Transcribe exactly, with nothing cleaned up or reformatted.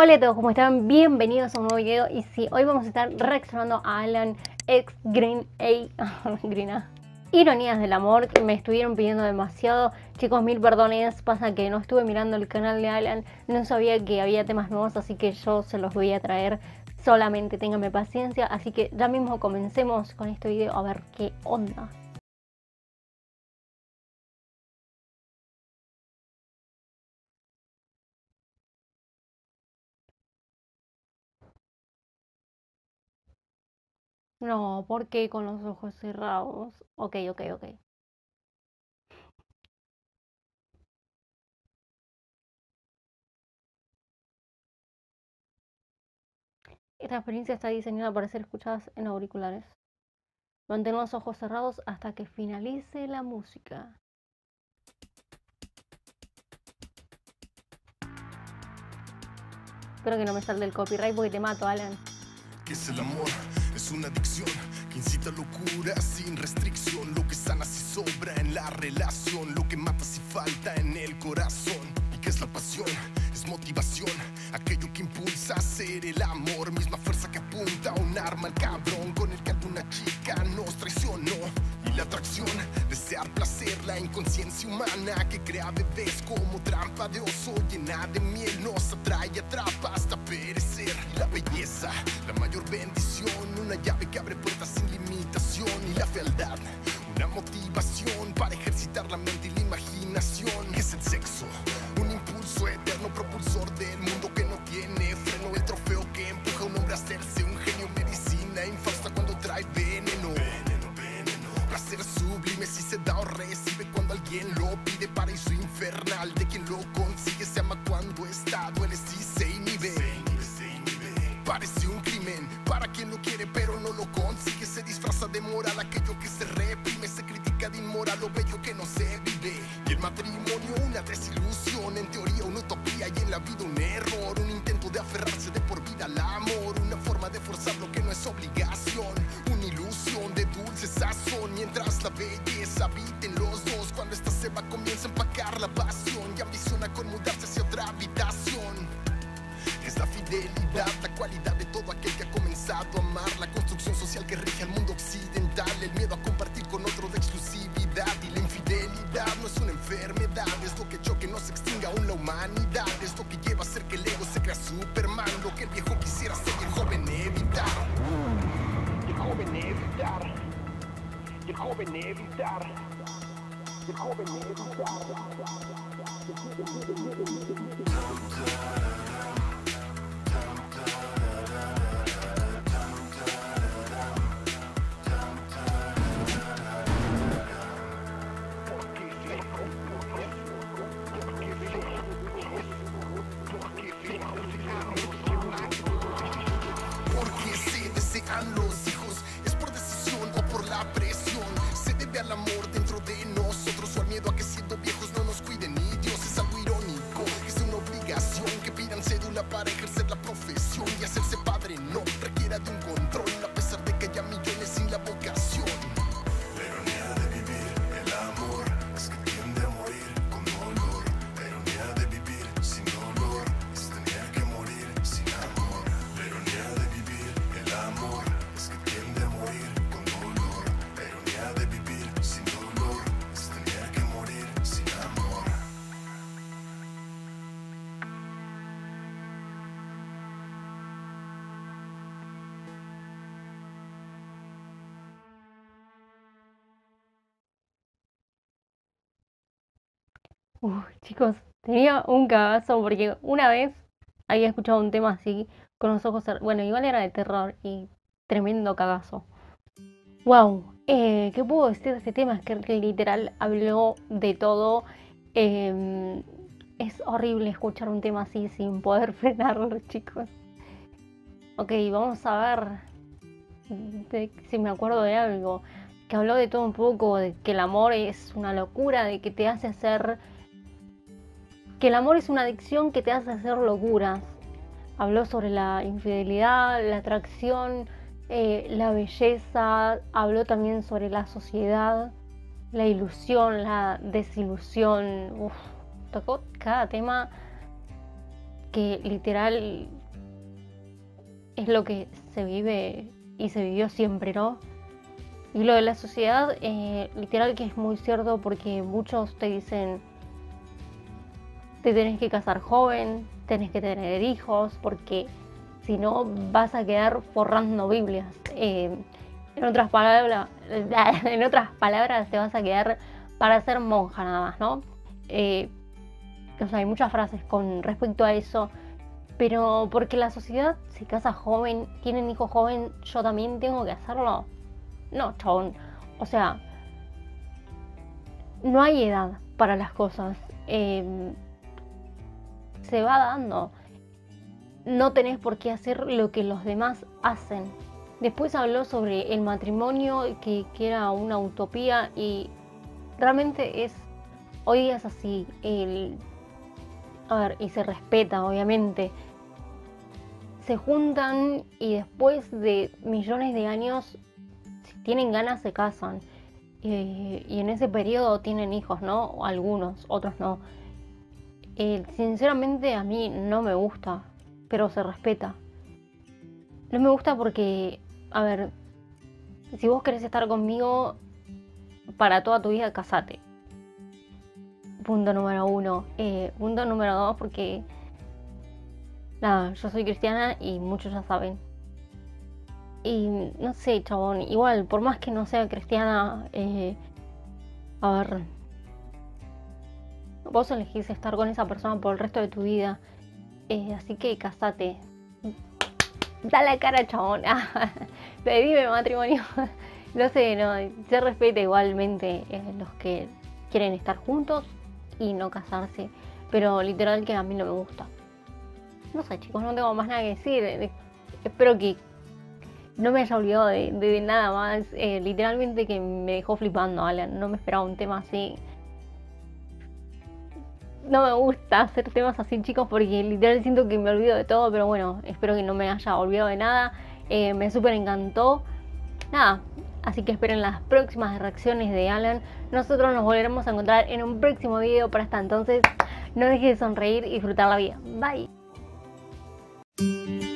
Hola a todos, ¿cómo están? Bienvenidos a un nuevo video. Y sí, hoy vamos a estar reaccionando a Alan X Green A. Green A. Ironías del amor, que me estuvieron pidiendo demasiado. Chicos, mil perdones, pasa que no estuve mirando el canal de Alan, no sabía que había temas nuevos, así que yo se los voy a traer. Solamente ténganme paciencia, así que ya mismo comencemos con este video a ver qué onda. No, ¿por qué con los ojos cerrados? Ok, ok, ok. Esta experiencia está diseñada para ser escuchadas en auriculares. Mantén los ojos cerrados hasta que finalice la música. Espero que no me salga el copyright porque te mato, Alan. ¿Qué es el amor? Es una adicción que incita a locura sin restricción. Lo que sana si sobra en la relación, lo que mata si falta en el corazón. ¿Y qué es la pasión? Es motivación, aquello que impulsa a hacer el amor. Misma fuerza que apunta a un arma al cabrón con el que alguna chica nos traicionó. Y la atracción, desear placer, la inconsciencia humana que crea bebés como trampa de oso. Llena de miel nos atrae y atrapa hasta perecer. La belleza, la mayor bendición, una llave que abre puertas sin limitación. Y la fealdad, una motivación para ejercitar la mente y la imaginación. ¿Qué es el sexo? Un impulso eterno, propulsor del mundo que no tiene freno. El trofeo que empuja a un hombre a hacerse un genio. Medicina infausta cuando trae veneno. Veneno, veneno. Placer sublime si se da o recibe cuando alguien lo pide. Paraíso infernal de quien lo consigue. Se ama cuando está, duele si se inhibe. Parece un crimen para quien lo quiere pero no lo consigue. Se disfraza de moral aquello que se reprime. Se critica de inmoral lo bello que no se vive. Y el matrimonio una desilusión, en teoría una utopía y en la vida un error. Un intento de aferrarse de por vida al amor. Una forma de forzar lo que no es obligación. Una ilusión de dulce sazón. Mientras la belleza habiten los dos, cuando esta se va comienza a empacar la pasión. Y ambiciona con mudarse hacia otra habitación. Es la fidelidad, la cualidad de todo aquel que ha comenzado a amar. La construcción social que rige al mundo occidental. El miedo a compartir con otro de exclusividad. Y la infidelidad no es una enfermedad. Es lo que choque, no se extinga aún la humanidad. Es lo que lleva a hacer que el ego se crea Superman. Lo que el viejo quisiera ser y el joven evitar. Y el joven evitar. Y el joven evitar. Y el joven evitar. Porque se desean los hijos, es por decisión o por la presión. Se debe al amor dentro de nosotros o al miedo a que siendo viejos no nos cuiden ni Dios. Es algo irónico, es una obligación que pidan cédula para ejercer la profesión. Y hacerse padre no requiera de un control, a pesar de que haya millones sin la vocación. La ironía de vivir el amor es que tiende a morir con dolor. La ironía de vivir sin dolor es tener que morir sin amor. La ironía de vivir el amor es que tiende a morir con dolor. La ironía de vivir sin dolor es tener que morir sin amor. Uf, chicos, tenía un cagazo porque una vez había escuchado un tema así, con los ojos cerrados. Bueno, igual era de terror y tremendo cagazo. Wow, eh, ¿qué puedo decir de este tema? Es que literal habló de todo. Eh, es horrible escuchar un tema así sin poder frenarlo, chicos. Ok, vamos a ver de, si me acuerdo de algo. Que habló de todo un poco, de que el amor es una locura, de que te hace hacer... Que el amor es una adicción que te hace hacer locuras. Habló sobre la infidelidad, la atracción, eh, la belleza. Habló también sobre la sociedad, la ilusión, la desilusión. Uf, tocó cada tema que literal es lo que se vive y se vivió siempre, ¿no? Y lo de la sociedad, eh, literal que es muy cierto porque muchos te dicen, te tenés que casar joven, tenés que tener hijos, porque si no vas a quedar forrando Biblias. Eh, en otras palabras, en otras palabras te vas a quedar para ser monja nada más, ¿no? Eh, o sea, hay muchas frases con respecto a eso, pero porque la sociedad se casa joven, tienen hijos joven, yo también tengo que hacerlo. No, chabón. O sea, no hay edad para las cosas. Eh, se va dando. No tenés por qué hacer lo que los demás hacen. Después habló sobre el matrimonio, que, que era una utopía y realmente es, hoy día es así. El, a ver, y se respeta, obviamente. Se juntan y después de millones de años, si tienen ganas, se casan. Eh, y en ese periodo tienen hijos, ¿no? O algunos, otros no. Eh, sinceramente a mí no me gusta, pero se respeta. No me gusta porque, a ver, si vos querés estar conmigo para toda tu vida, casate. Punto número uno. Eh, punto número dos, porque nada, yo soy cristiana y muchos ya saben. Y no sé, chabón, igual, por más que no sea cristiana, eh, a ver, vos elegís estar con esa persona por el resto de tu vida, eh, así que casate. Da la cara, chabón. Pedime matrimonio. No sé, no, se respeta igualmente eh, los que quieren estar juntos y no casarse, pero literal que a mí no me gusta. No sé, chicos, no tengo más nada que decir. Eh, espero que no me haya olvidado de, de, de nada más. Eh, literalmente que me dejó flipando, Alan. No me esperaba un tema así. No me gusta hacer temas así, chicos, porque literal siento que me olvido de todo, pero bueno, espero que no me haya olvidado de nada. Eh, me súper encantó. Nada, así que esperen las próximas reacciones de Alan. Nosotros nos volveremos a encontrar en un próximo video. Para hasta entonces, no dejes de sonreír y disfrutar la vida. Bye.